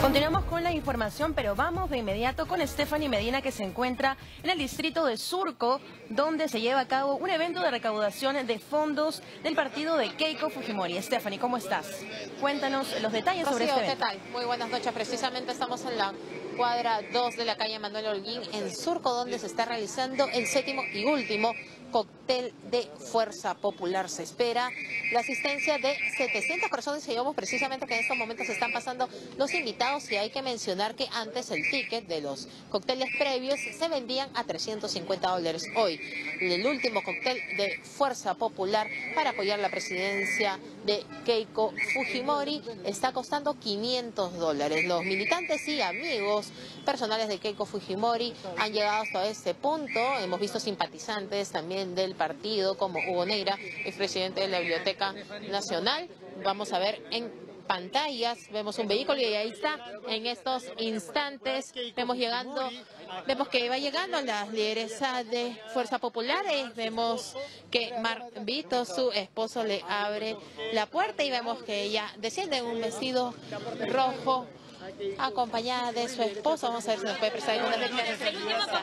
Continuamos con la información, pero vamos de inmediato con Stephanie Medina, que se encuentra en el distrito de Surco, donde se lleva a cabo un evento de recaudación de fondos del partido de Keiko Fujimori. Stephanie, ¿cómo estás? Cuéntanos los detalles sobre este evento. ¿Qué tal? Muy buenas noches. Precisamente estamos en la cuadra 2 de la calle Manuel Holguín, en Surco, donde se está realizando el séptimo y último cóctel de Fuerza Popular. Se espera la asistencia de 700 personas y vemos precisamente que en estos momentos se están pasando los invitados, y hay que mencionar que antes el ticket de los cócteles previos se vendían a $350. Hoy, el último cóctel de Fuerza Popular para apoyar la presidencia de Keiko Fujimori está costando $500. Los militantes y amigos personales de Keiko Fujimori han llegado hasta este punto. Hemos visto simpatizantes también del partido como Hugo Neira, expresidente de la Biblioteca Nacional. Vamos a ver en pantallas, vemos un vehículo y ahí está, en estos instantes vemos que va llegando la lideresa de Fuerza Popular. Vemos que Marvito, su esposo, le abre la puerta y vemos que ella desciende en un vestido rojo, acompañada de su esposo. Vamos a ver si nos puede prestar alguna declaración.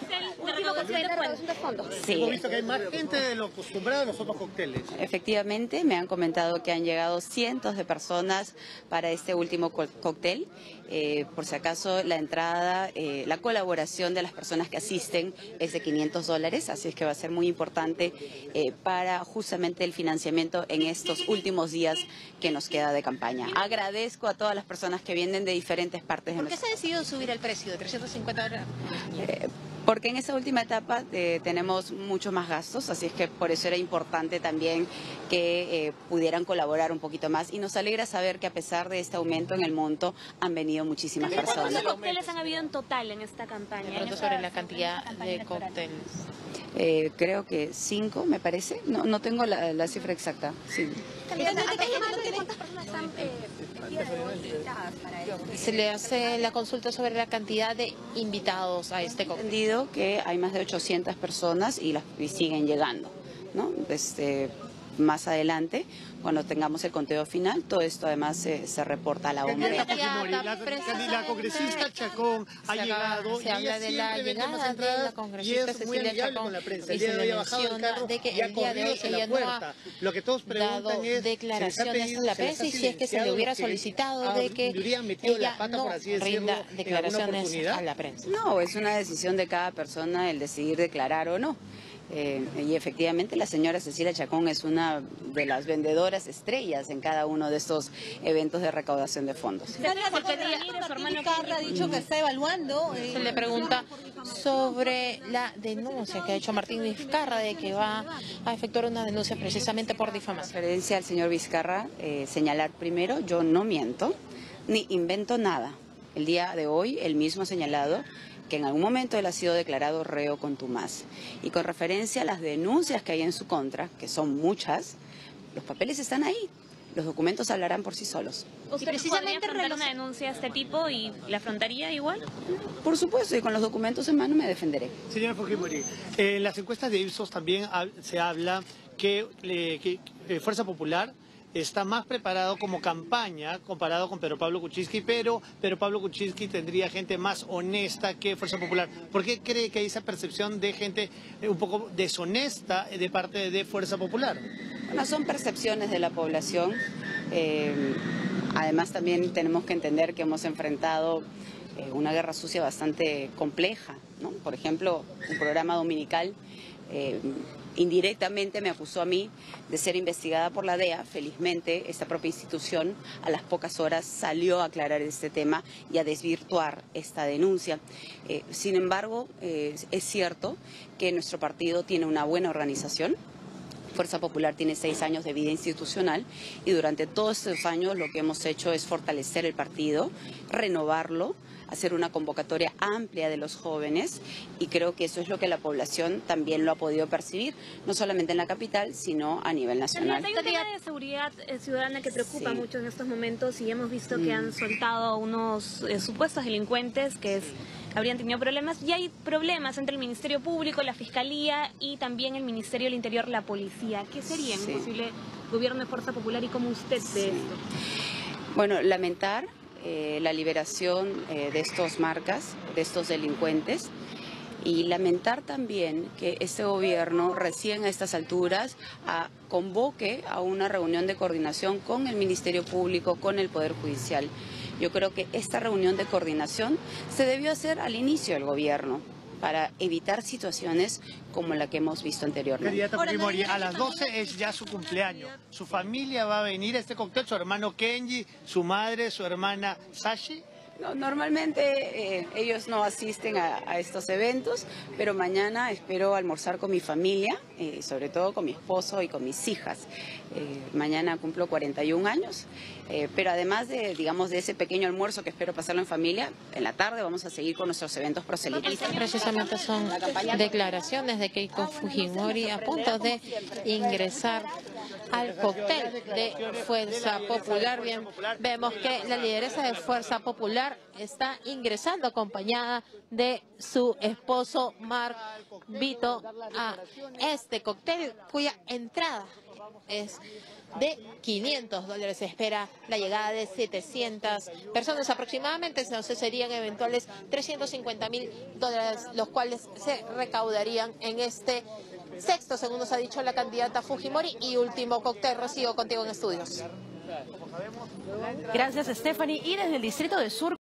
Sí. Hemos visto que hay más gente de lo acostumbrado a los otros cócteles. Efectivamente, me han comentado que han llegado cientos de personas para este último cóctel. Por si acaso, la entrada, la colaboración de las personas que asisten es de $500, así es que va a ser muy importante para justamente el financiamiento en estos últimos días que nos queda de campaña. Agradezco a todas las personas que vienen de diferentes partes. ¿Por qué se ha decidido subir el precio de $350? Porque en esta última etapa tenemos muchos más gastos, así es que por eso era importante también que pudieran colaborar un poquito más, y nos alegra saber que a pesar de este aumento en el monto han venido muchísimas personas. ¿Cuántos cócteles han habido en total en esta campaña? De pronto sobre la cantidad de cócteles. Creo que 5, me parece. No tengo la cifra exacta. Sí. ¿Cuántas personas están invitadas para eso? Se le hace la consulta sobre la cantidad de invitados a este cóctel. Entendido que hay más de 800 personas y siguen llegando, ¿no? Más adelante, cuando tengamos el conteo final, todo esto además se reporta a la ONU. La congresista Chacón ha llegado se habla de la llegada de la congresista Cecilia Chacón y se le menciona de que el día de hoy ella no ha dado declaraciones a la prensa, y si es que se le hubiera solicitado de que ella no rinda declaraciones a la prensa. No, es una decisión de cada persona el decidir declarar o no. Y efectivamente la señora Cecilia Chacón es una de las vendedoras estrellas en cada uno de estos eventos de recaudación de fondos. Martín Vizcarra ha dicho que está evaluando. Se le pregunta sobre la denuncia que ha hecho Martín Vizcarra de que va a efectuar una denuncia precisamente por difamación. En referencia al señor Vizcarra, señalar primero, yo no miento ni invento nada. El día de hoy él mismo ha señalado que en algún momento él ha sido declarado reo contumaz. Y con referencia a las denuncias que hay en su contra, que son muchas, los papeles están ahí. Los documentos hablarán por sí solos. ¿Usted precisamente afrontar una denuncia de este tipo y la afrontaría igual? Por supuesto, y con los documentos en mano me defenderé. Señora Fujimori, en las encuestas de Ipsos también se habla que Fuerza Popular está más preparado como campaña comparado con Pedro Pablo Kuczynski, pero Pedro Pablo Kuczynski tendría gente más honesta que Fuerza Popular. ¿Por qué cree que hay esa percepción de gente un poco deshonesta de parte de Fuerza Popular? Bueno, son percepciones de la población. Además también tenemos que entender que hemos enfrentado una guerra sucia bastante compleja, ¿no? Por ejemplo, un programa dominical indirectamente me acusó a mí de ser investigada por la DEA. Felizmente, esta propia institución a las pocas horas salió a aclarar este tema y a desvirtuar esta denuncia. Sin embargo, es cierto que nuestro partido tiene una buena organización. Fuerza Popular tiene 6 años de vida institucional y durante todos estos años lo que hemos hecho es fortalecer el partido, renovarlo, hacer una convocatoria amplia de los jóvenes, y creo que eso es lo que la población también lo ha podido percibir, no solamente en la capital, sino a nivel nacional. Hay un tema de seguridad ciudadana que preocupa mucho en estos momentos, y hemos visto que han soltado a unos supuestos delincuentes que habrían tenido problemas, y hay problemas entre el Ministerio Público, la Fiscalía y también el Ministerio del Interior, la Policía. ¿Qué sería en un posible gobierno de Fuerza Popular y cómo usted ve esto? Bueno, lamentar la liberación de estos marcas, de estos delincuentes, y lamentar también que este gobierno recién a estas alturas convoque a una reunión de coordinación con el Ministerio Público, con el Poder Judicial. Yo creo que esta reunión de coordinación se debió hacer al inicio del gobierno para evitar situaciones como la que hemos visto anteriormente. Candidata Fujimori, a las 12 es ya su cumpleaños. Su familia va a venir a este cóctel, su hermano Kenji, su madre, su hermana Sashi. No, normalmente ellos no asisten a estos eventos, pero mañana espero almorzar con mi familia, sobre todo con mi esposo y con mis hijas. Mañana cumplo 41 años, pero además de ese pequeño almuerzo que espero pasarlo en familia, en la tarde vamos a seguir con nuestros eventos proselitistas. Precisamente son declaraciones de Keiko Fujimori a punto de ingresar al cóctel de Fuerza Popular. Bien, vemos que la lideresa de Fuerza Popular está ingresando acompañada de su esposo Mark Vito a este cóctel, cuya entrada es de $500. Se espera la llegada de 700 personas aproximadamente, entonces serían eventuales $350.000, los cuales se recaudarían en este sexto, según nos ha dicho la candidata Fujimori, y último cóctel. Rocío, contigo en estudios. Gracias, Stephanie. Y desde el distrito de Surco